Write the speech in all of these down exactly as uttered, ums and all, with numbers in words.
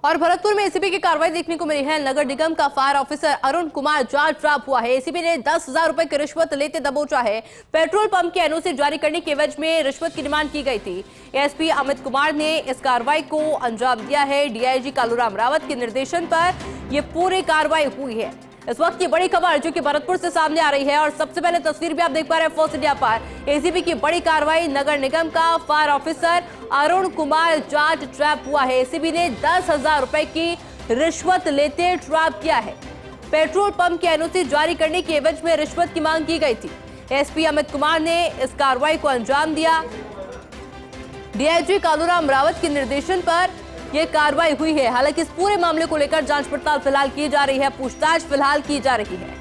और भरतपुर में एसीबी की कार्रवाई देखने को मिली है। नगर निगम का fire officer Arun Kumar Jat trap हुआ है। एसीबी ने दस हजार रुपए की रिश्वत लेते दबोचा है। पेट्रोल पंप के एनओसी जारी करने के एवज में रिश्वत की डिमांड की गई थी। एएसपी अमित कुमार ने इस कार्रवाई को अंजाम दिया है। डीआईजी कालूराम रावत के निर्देशन पर यह पूरी कार्रवाई हुई है। इस वक्त की बड़ी खबर जो कि भरतपुर से सामने आ रही है और सबसे पहले तस्वीर भी आप देख पा रहे हैं फर्स्ट इंडिया पर। एसीबी की बड़ी कार्रवाई, नगर निगम का fire officer Arun Kumar Jat trap हुआ है। एसीबी ने दस हजार रुपए की रिश्वत लेते ट्रैप किया है। पेट्रोल पंप के एनओसी जारी करने के एवज में रिश्वत की मांग की गई थी। एसपी अमित कुमार ने इस कार्रवाई को अंजाम दिया। डीआईजी कालूराम रावत के निर्देशन पर यह कार्रवाई हुई है। हालांकि इस पूरे मामले को लेकर जांच पड़ताल फिलहाल की जा रही है, पूछताछ फिलहाल की जा रही है।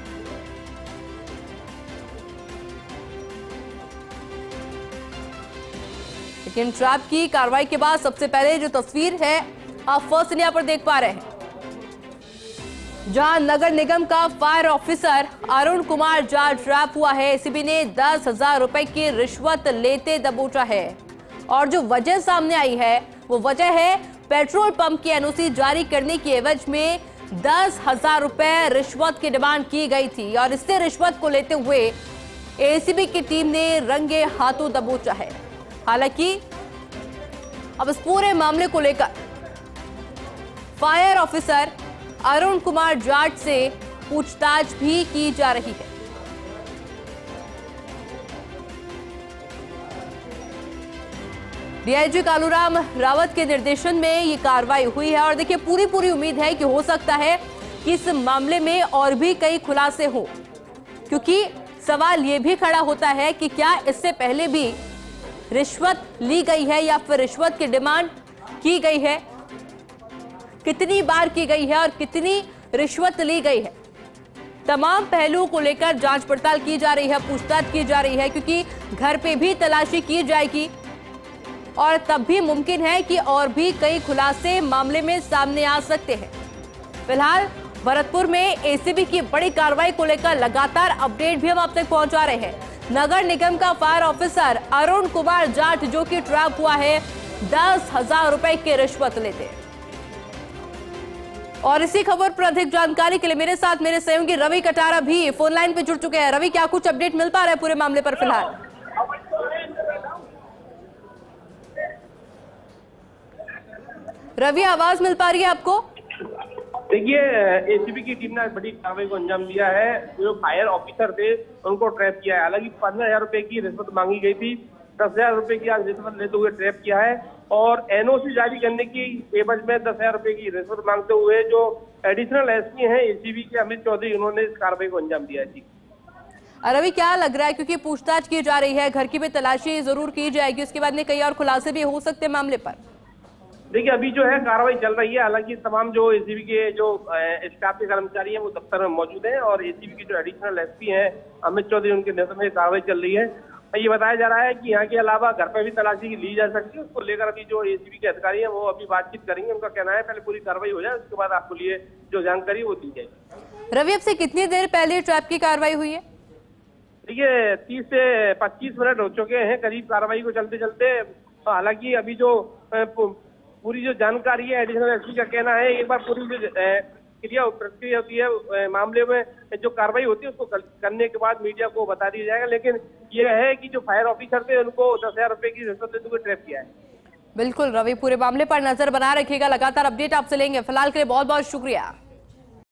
लेकिन ट्रैप की कार्रवाई के बाद सबसे पहले जो तस्वीर है आप फर्स्ट इंडिया पर देख पा रहे हैं, जहां नगर निगम का fire officer Arun Kumar Jat trap हुआ है। एसीबी ने दस हजार रुपए की रिश्वत लेते दबोचा है और जो वजह सामने आई है वो वजह है पेट्रोल पंप की एनओसी जारी करने के एवज में दस हजार रुपए रिश्वत की डिमांड की गई थी और इससे रिश्वत को लेते हुए एसीबी की टीम ने रंगे हाथों दबोचा है। हालांकि अब इस पूरे मामले को लेकर फायर ऑफिसर अरुण कुमार जाट से पूछताछ भी की जा रही है। डीआईजी कालूराम रावत के निर्देशन में ये कार्रवाई हुई है और देखिए पूरी पूरी उम्मीद है कि हो सकता है कि इस मामले में और भी कई खुलासे हो, क्योंकि सवाल ये भी खड़ा होता है कि क्या इससे पहले भी रिश्वत ली गई है या फिर रिश्वत की डिमांड की गई है, कितनी बार की गई है और कितनी रिश्वत ली गई है। तमाम पहलुओं को लेकर जांच पड़ताल की जा रही है, पूछताछ की जा रही है, क्योंकि घर पे भी तलाशी की जाएगी और तब भी मुमकिन है कि और भी कई खुलासे मामले में सामने आ सकते हैं। फिलहाल भरतपुर में एसीबी की बड़ी कार्रवाई को लेकर लगातार अपडेट भी हम आप तक पहुंचा रहे हैं। नगर निगम का फायर ऑफिसर अरुण कुमार जाट जो कि ट्रैप हुआ है दस हजार रुपए की रिश्वत लेते। और इसी खबर पर अधिक जानकारी के लिए मेरे साथ मेरे सहयोगी रवि कटारा भी फोन लाइन पे जुड़ चुके हैं। रवि, क्या कुछ अपडेट मिल पा रहा है पूरे मामले पर फिलहाल? रवि, आवाज मिल पा रही है आपको? देखिए, एसीबी की टीम ने बड़ी कार्रवाई को अंजाम दिया है। जो फायर ऑफिसर थे उनको ट्रैप किया है। हालांकि पंद्रह हजार रुपए की रिश्वत मांगी गई थी, दस हजार रुपए की आज रिश्वत लेते हुए ट्रैप किया है और एनओसी जारी करने की एवज में दस हजार रुपए की रिश्वत मांगते हुए जो एडिशनल एसपी हैं एसीबी के अमित चौधरी, उन्होंने इस कार्रवाई को अंजाम दिया है। जी रवि, क्या लग रहा है, क्योंकि पूछताछ की जा रही है, घर की भी तलाशी जरूर की जाएगी, उसके बाद में कई और खुलासे भी हो सकते हैं मामले पर? देखिए, अभी जो है कार्रवाई चल रही है। हालांकि तमाम जो एसीबी के जो स्टाफ के कर्मचारी हैं वो दफ्तर में मौजूद हैं और एसीबी के जो एडिशनल एसपी हैं अमित चौधरी, उनके नेतृत्व में कार्रवाई चल रही है। ये बताया जा रहा है कि यहाँ के अलावा घर पर भी तलाशी ली जा सकती है। उसको लेकर अभी जो एसीबी के अधिकारी हैं वो अभी बातचीत करेंगे। उनका कहना है पहले पूरी कार्रवाई हो जाए, उसके बाद आपको लिए जो जानकारी वो दी जाएगी। रवि, अब से कितनी देर पहले ट्रैप की कार्रवाई हुई है? देखिए, तीस से पच्चीस मिनट हो चुके हैं करीब कार्रवाई को चलते चलते। हालांकि अभी जो पूरी जो जानकारी है एडिशनल एसपी का कहना है एक बार पूरी जो क्रिया प्रक्रिया होती है मामले में जो कार्रवाई होती है उसको करने के बाद मीडिया को बता दिया जाएगा। लेकिन यह है कि जो फायर ऑफिसर थे उनको दस हजार रुपए की रिश्वत देते हुए ट्रैप किया है। बिल्कुल रवि, पूरे मामले पर नजर बना रखिएगा, लगातार अपडेट आपसे लेंगे। फिलहाल के लिए बहुत बहुत शुक्रिया।